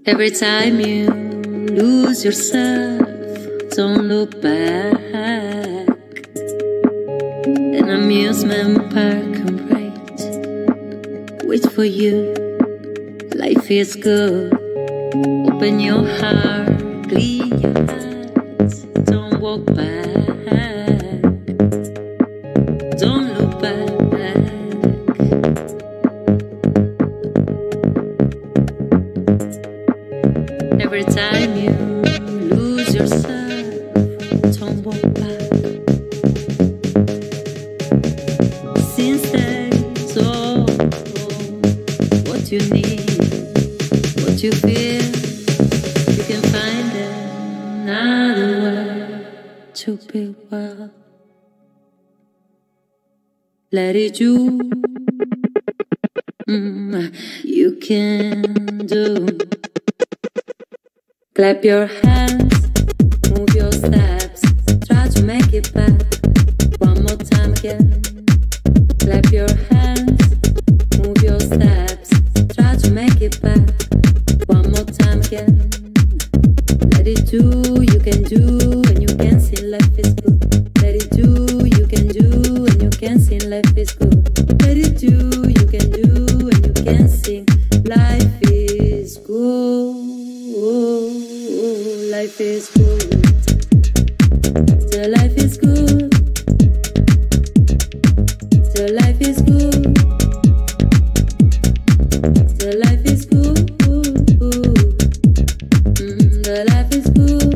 Every time you lose yourself, don't look back. An amusement park can wait for you. Life is good. Open your heart, clean your hands. Don't walk back. Don't look back. Every time you lose yourself, don't walk back. Since there's all what you need, what you feel, you can find another way to be well. Let it do. You can do. Clap your hands, move your steps, try to make it back. One more time again. Clap your hands, move your steps, try to make it back. One more time again. Let it do, you can do, and you can see life is good. Let it do, you can do, and you can see life is good. Let it do, you can do, and you can sing life is good. Life is good. The life is good. The life is good. The life is good. The life is good.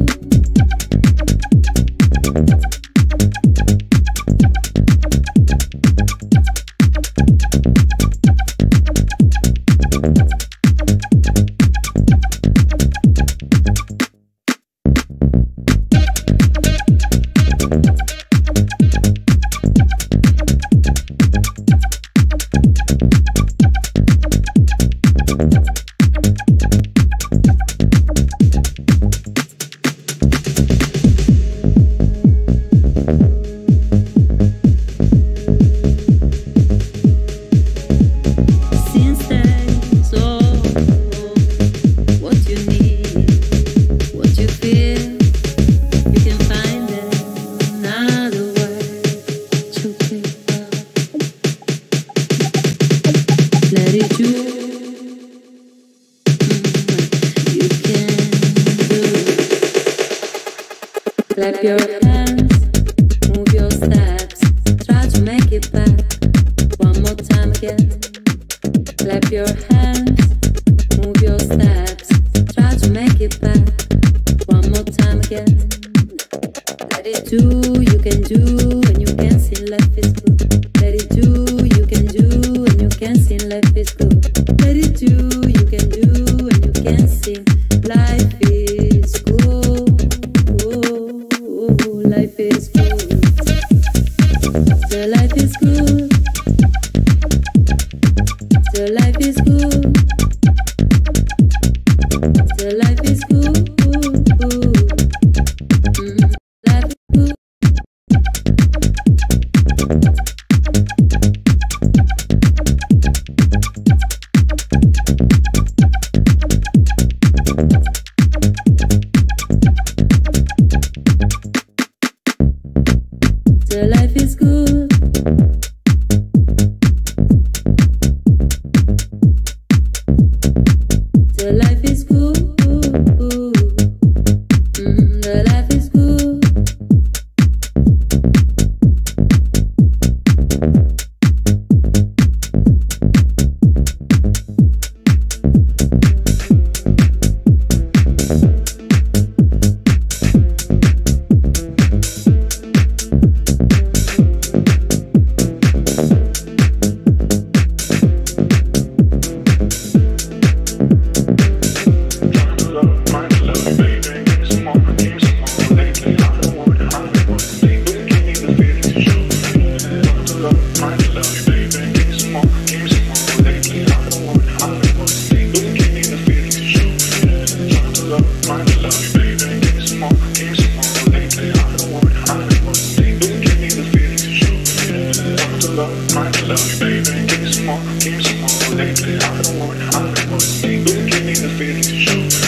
Clap your hands, move your steps, try to make it back. One more time again. Clap your hands, move your steps, try to make it back. One more time again. Let it do, you can do, and you can see life is good. Let it do, you can do, and you can see life is good. Let it do, you can do, and you can sing life is good. Life is good. The life is good. The life is good. The life is good. Life is good. The life is good. The life is good. The life is good. Lately, I don't want, give me the feeling to show.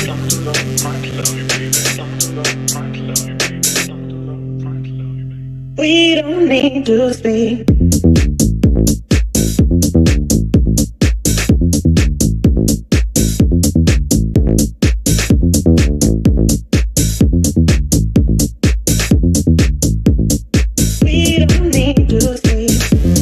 We don't need to speak. We don't need to speak.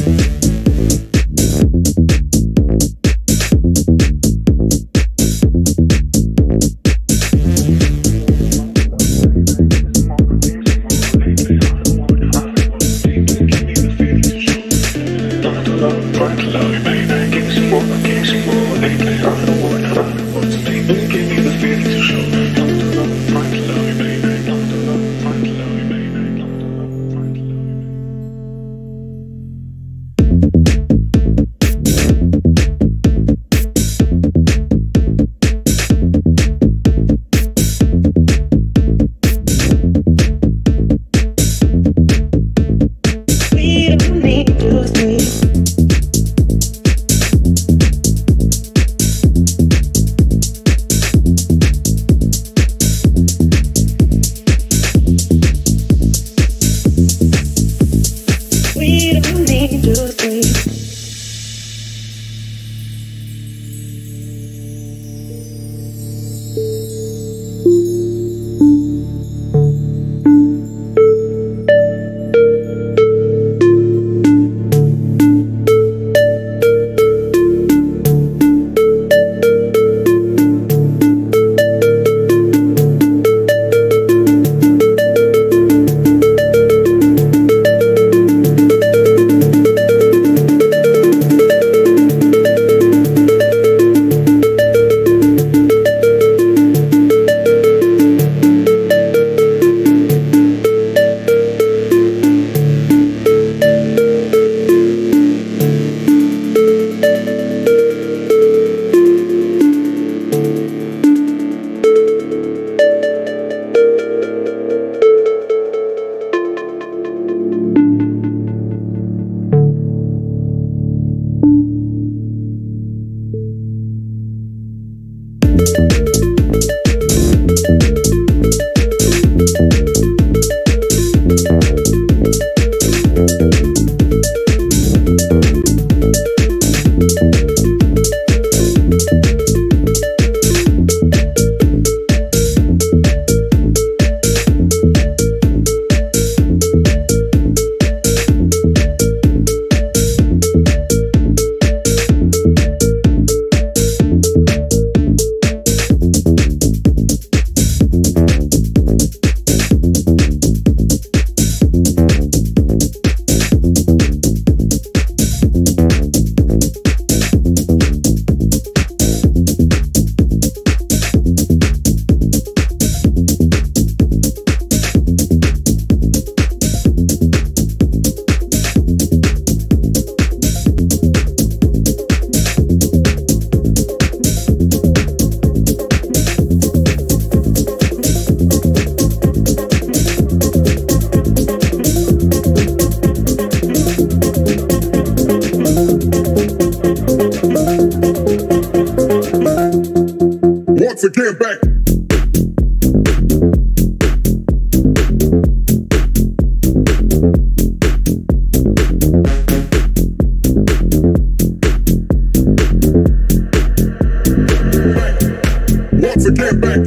We don't need to speak. We don't need to speak. Once again, back. Once again, back.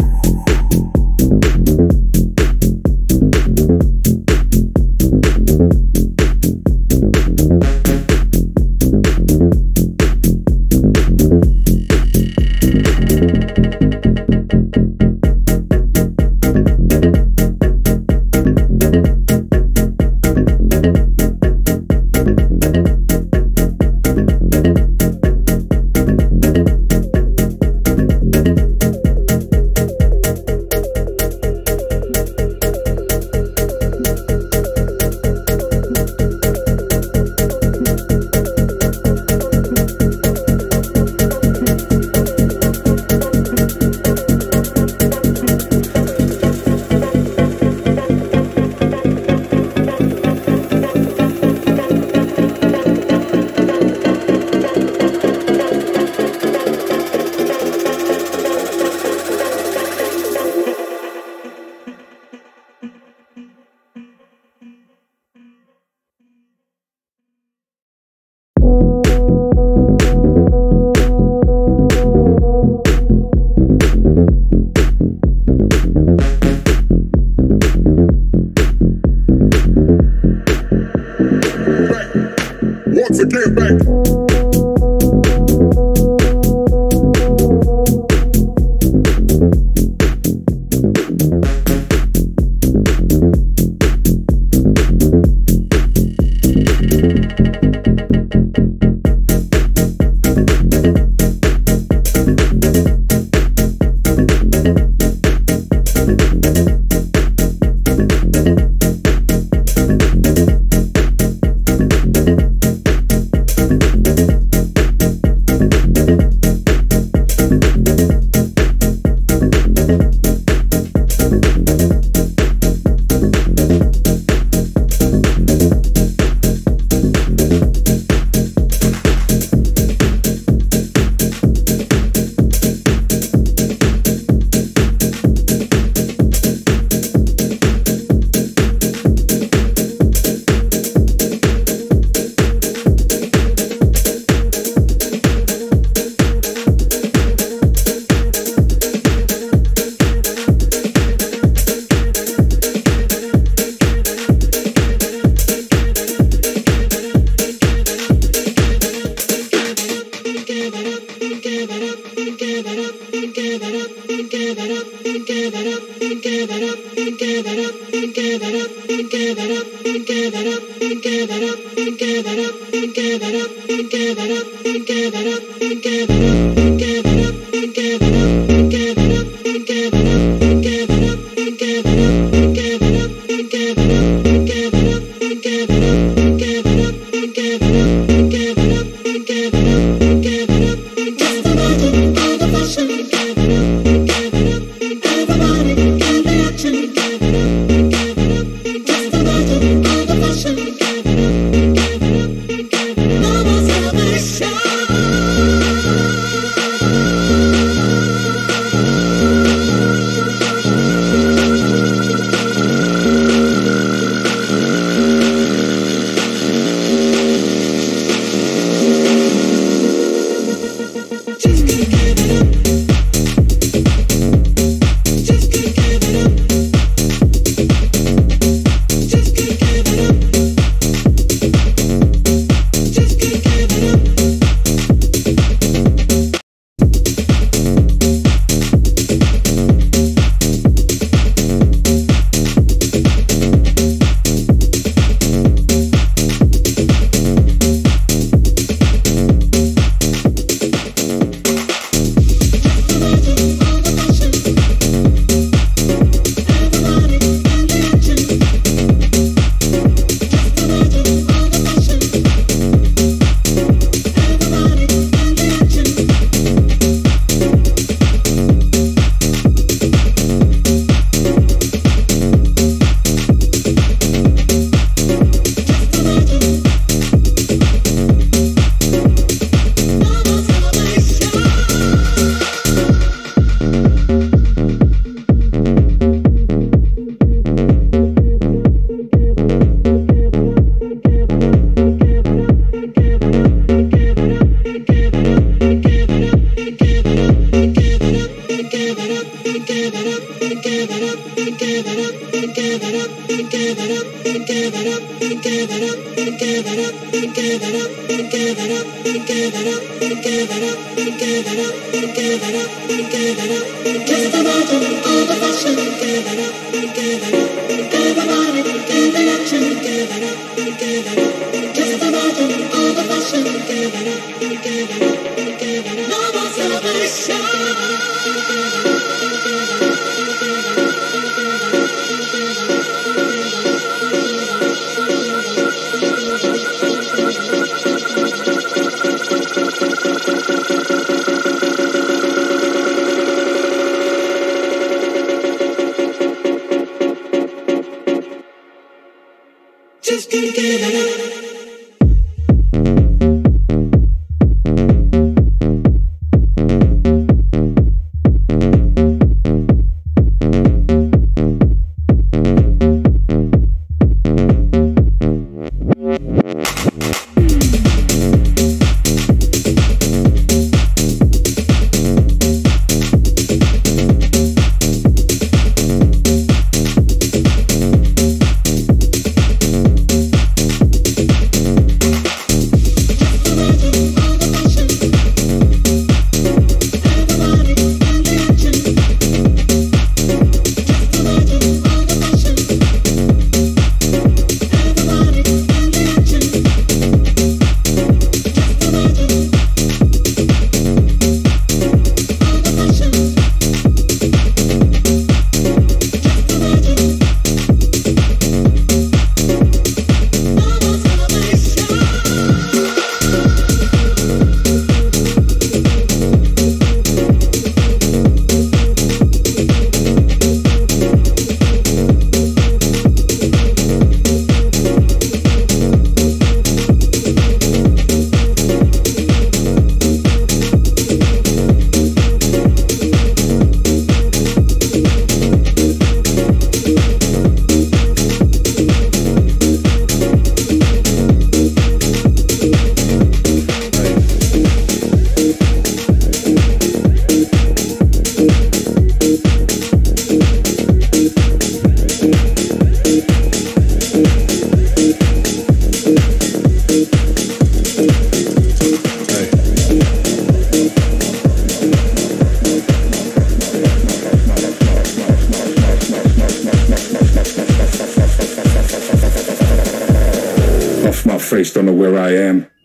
Face, don't know where I am.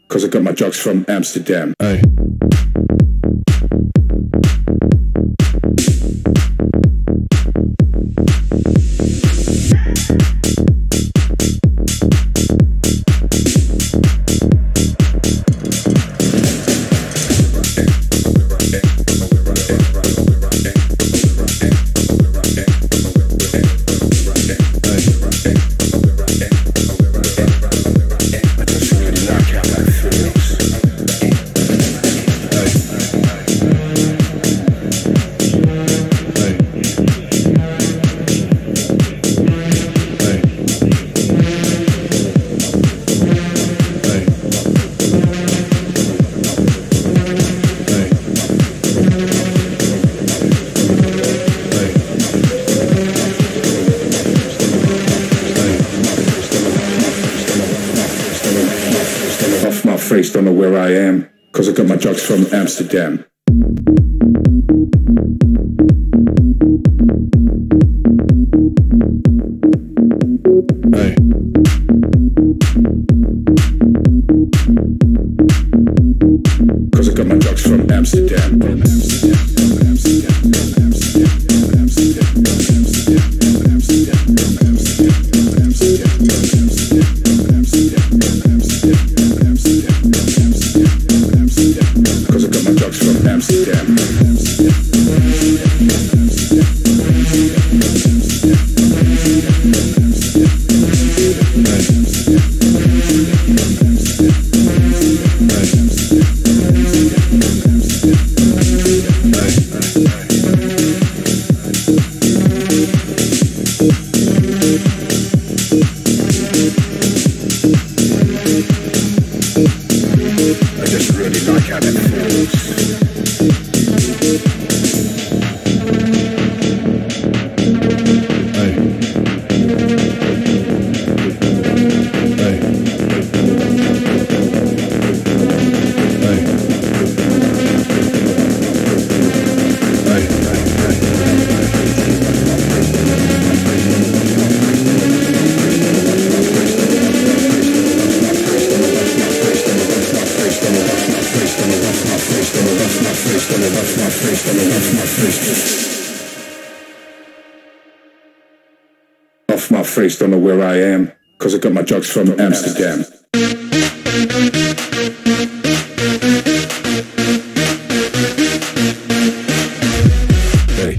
cause I got my drugs from Amsterdam. Hey. Don't know where I am, cause I got my drugs from Amsterdam. Hey. Cause I got my drugs from Amsterdam. Off my face, don't know where I am, cause I got my drugs from Amsterdam. Hey.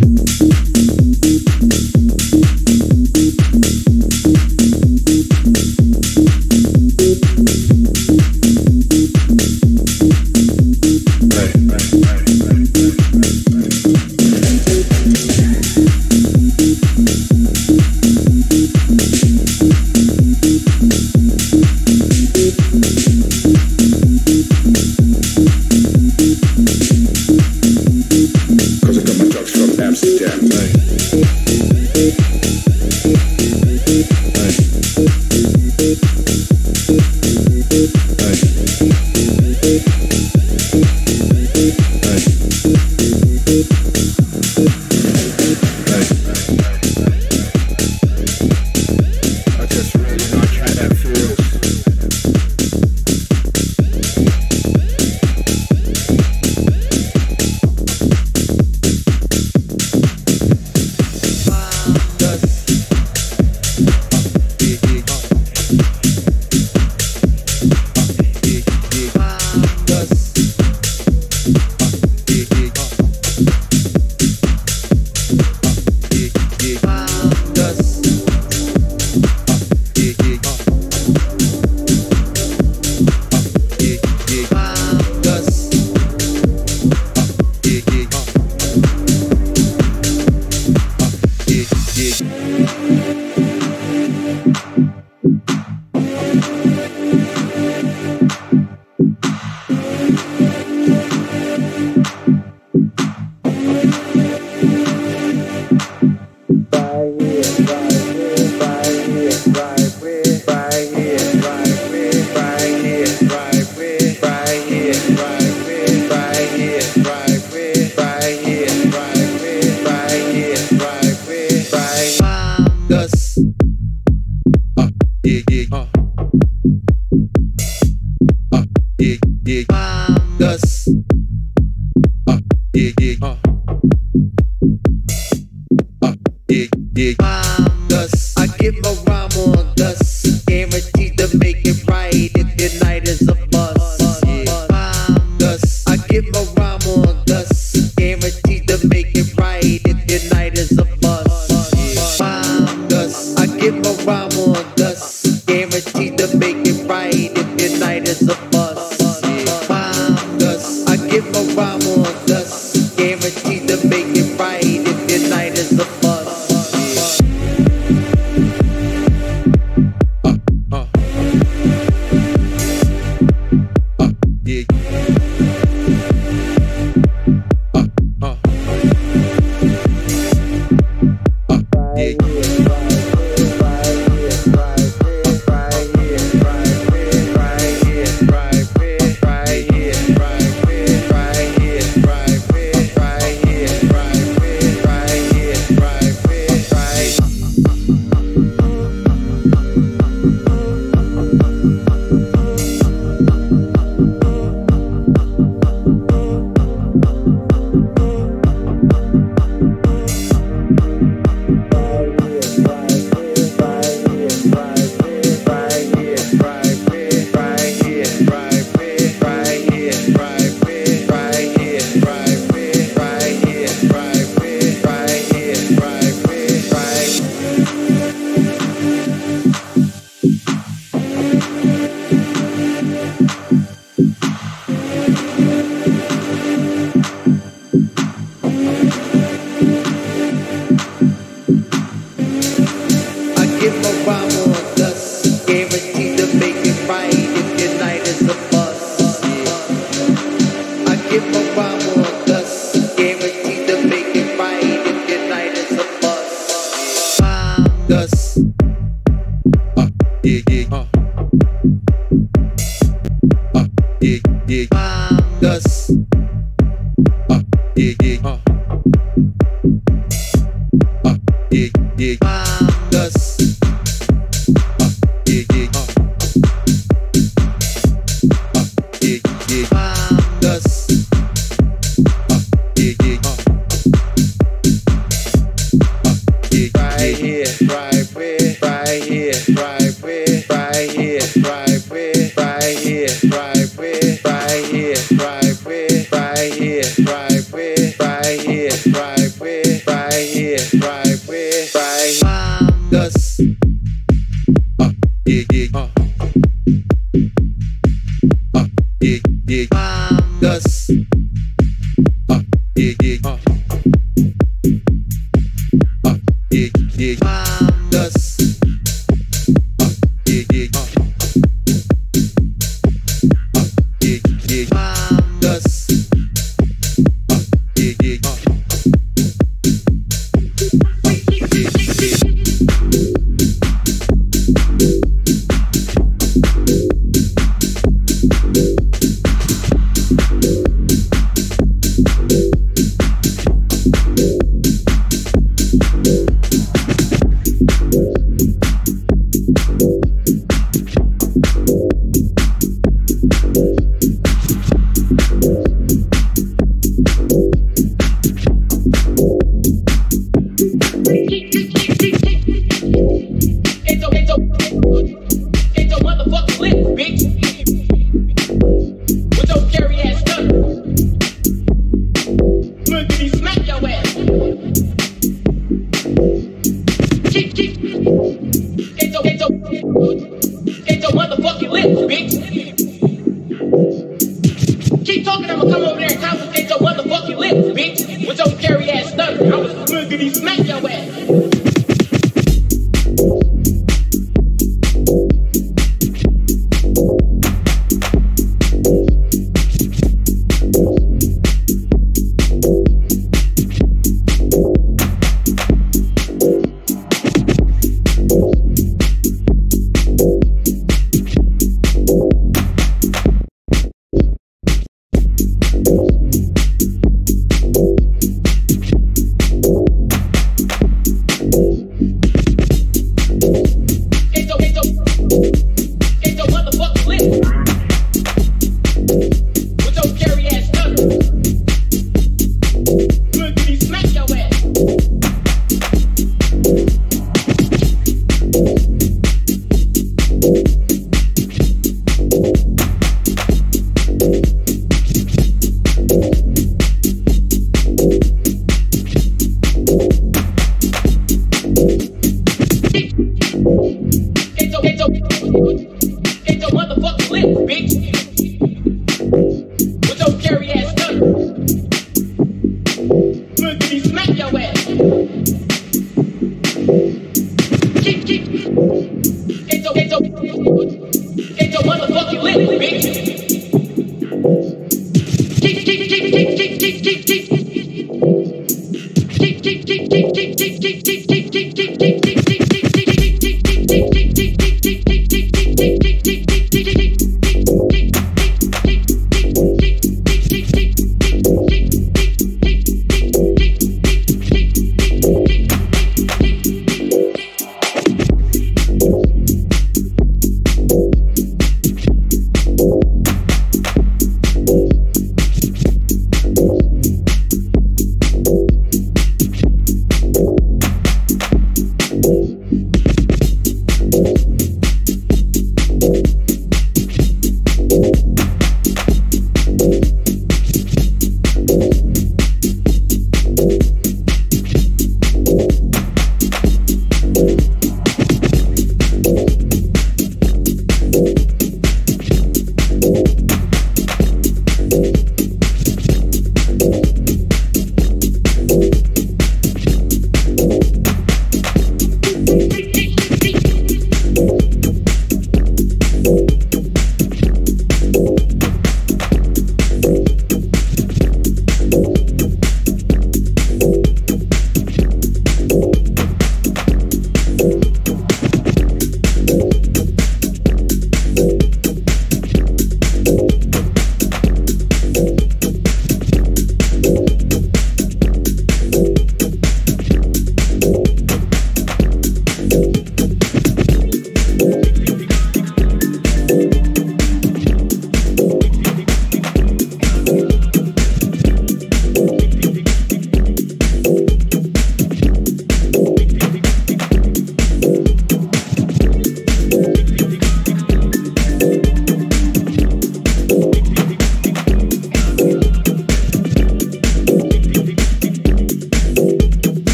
I get my rhyme on dust, guaranteed to make it right if your night is a bust. I get my rhyme on dust, guaranteed to make it right if your night is a bust. I get my rhyme on dust, guaranteed to make it right if your night is a bust. I get my rhyme on dust, guaranteed to make it right if your night is a bust.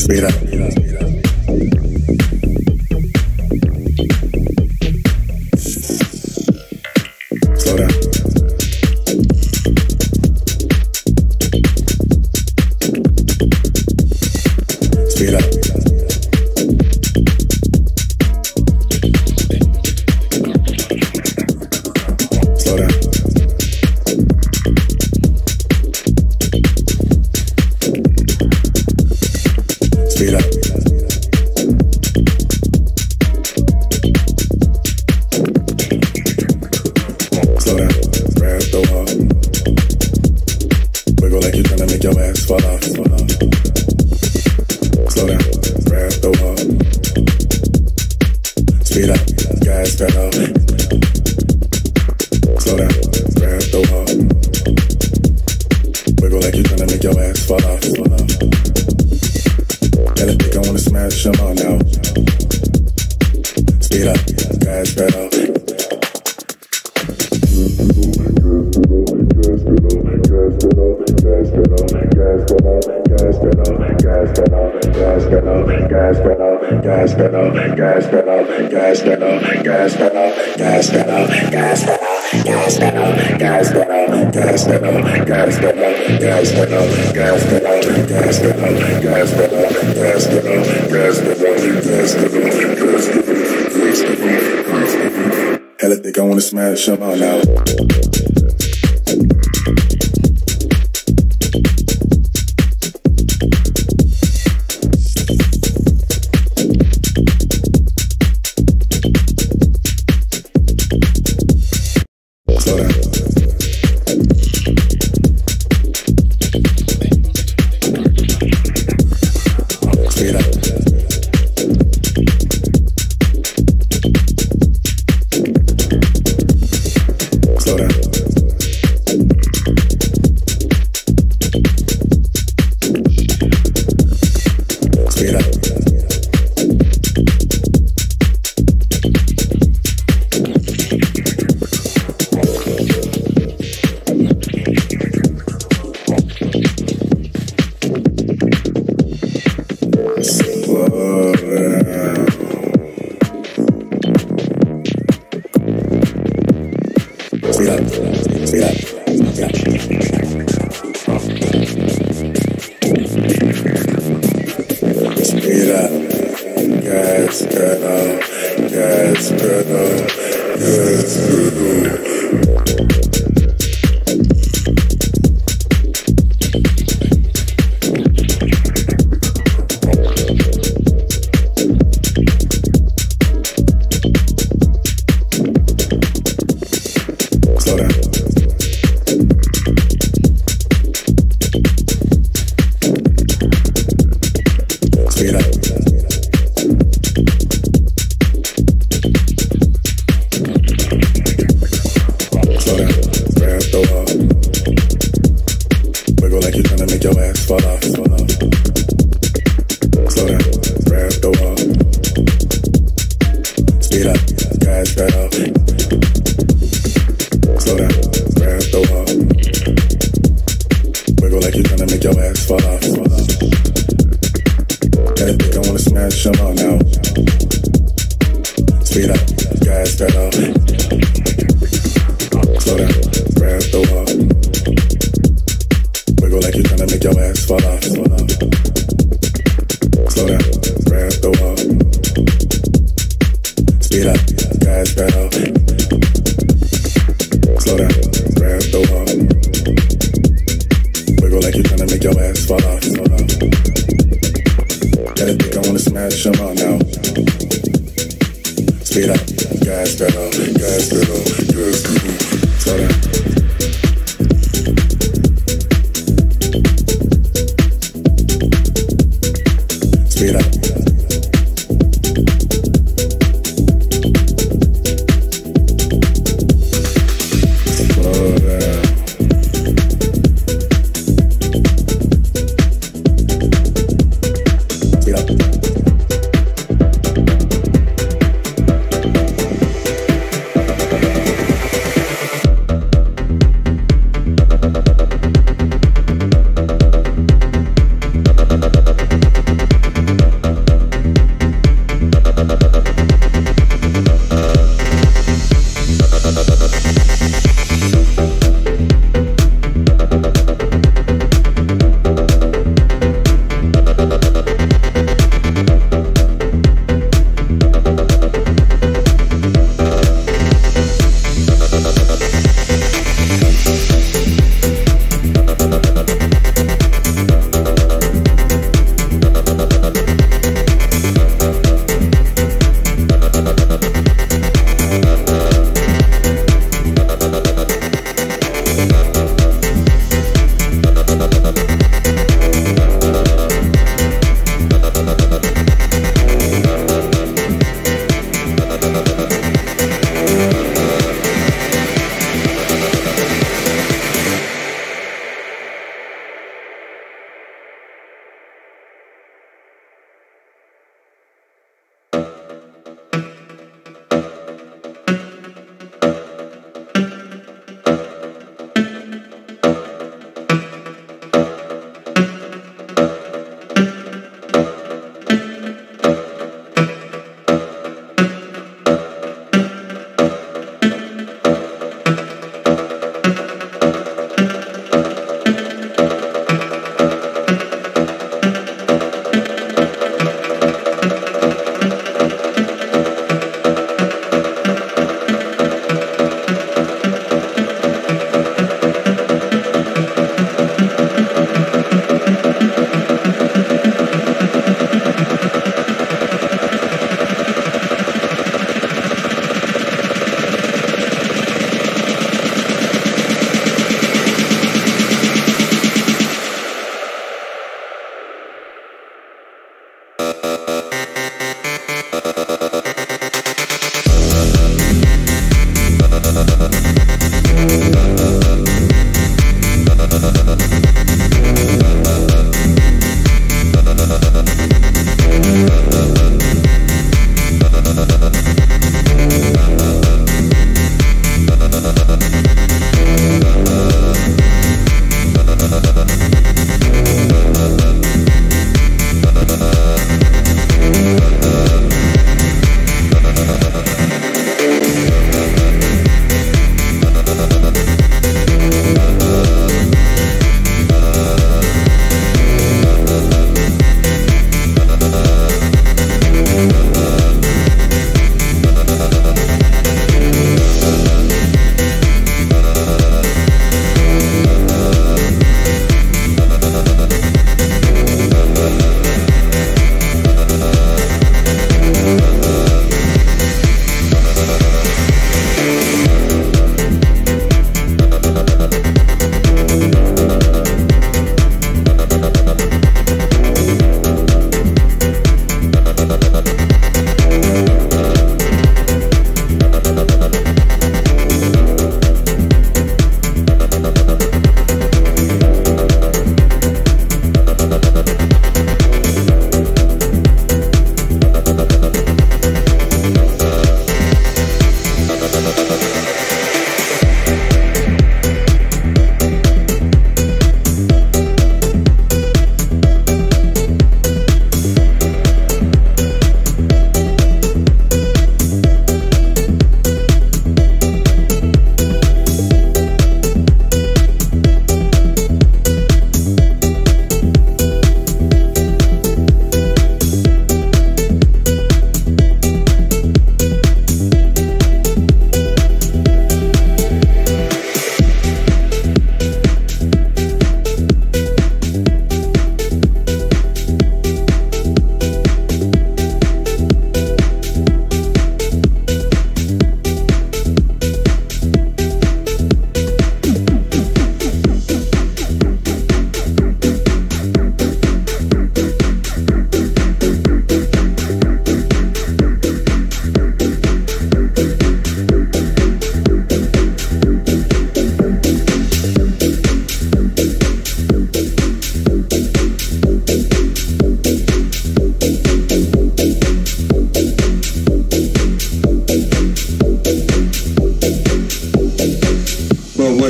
Speed up. Slow down. Speed up. Slow down. Speed up. Slow down. Grab the wall. Wiggle like you're trying to make your ass fall off. Slow down. Grab the wall. Speed up. Gas pedal. Slow down. Grab the wall. Wiggle like you're trying to make your ass fall off. Hella thick, I wanna smash them all now. Speed up, gas pedal. Hella thick, I wanna smash them all now. Slow down. Speed up. Slow down. Speed up. Slow down. Speed up. Speed up. Speed up. Speed up. Gas pedal. Gas pedal. Gas pedal. Slow down. Speed up. Slow down. Grab the wall. Wiggle like you're trying to make your ass fall off. Slow down. Grab the wall. Speed up. Gas pedal. Slow down, grab the wall. Wiggle like you're trying to make your ass fall off. Hella thick, I wanna smash them all now. Speed up, gas pedal. Slow down, grab the wall. Wiggle like you're trying to make your ass fall off. Slow down, grab the wall. Speed up, gas pedal. Slow down, grab the wall. Wiggle like you're trying to make your ass fall off. Hella thick, I wanna smash them all now. Speed up, gas pedal, gas pedal, gas pedal. Slow down.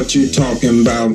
what you talking about?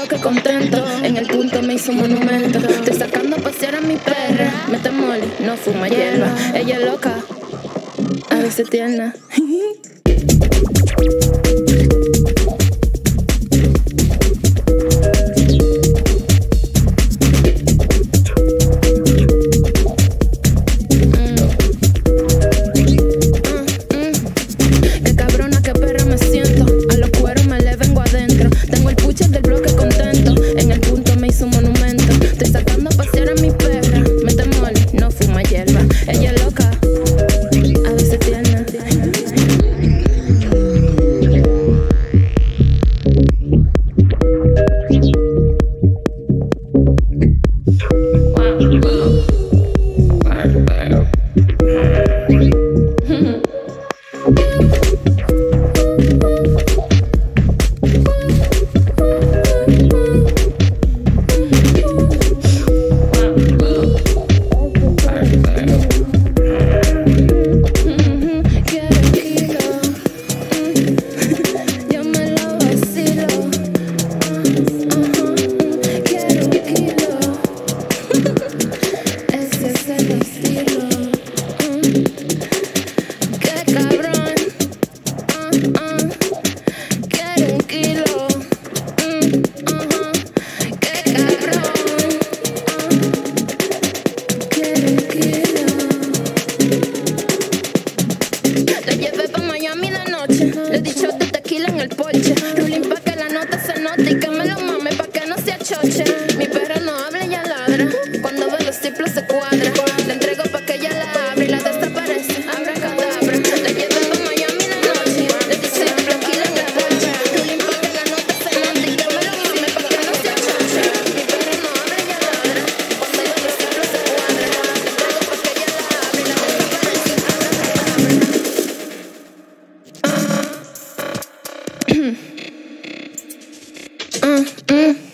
bloque contento. En el punto me hizo un monumento. Estoy sacando a pasear a mi perra. Mete moli, no fuma hierba. Ella es loca, a veces tierna. Ella es loca, a veces tierna. Le di shot de tequila en el porche. Ruling pa' que la nota se note y que me lo mame pa' que no se achoche. Mi perra no habla, ella ladra. Cuando ve los ciplos se cuadra. Le entrego pa' que ella la abra y la desaparece. Abra cadabra. Le llevé pa' Miami de noche. Le di shot de tequila en el porche. Ruling pa' que la nota se note y que me lo mame pa' que no se achoche. Mi perra no habla, ella ladra. Cuando ve los ciplos se cuadra. Le entrego pa' que ella la abra y la desaparece. Abra cadabra.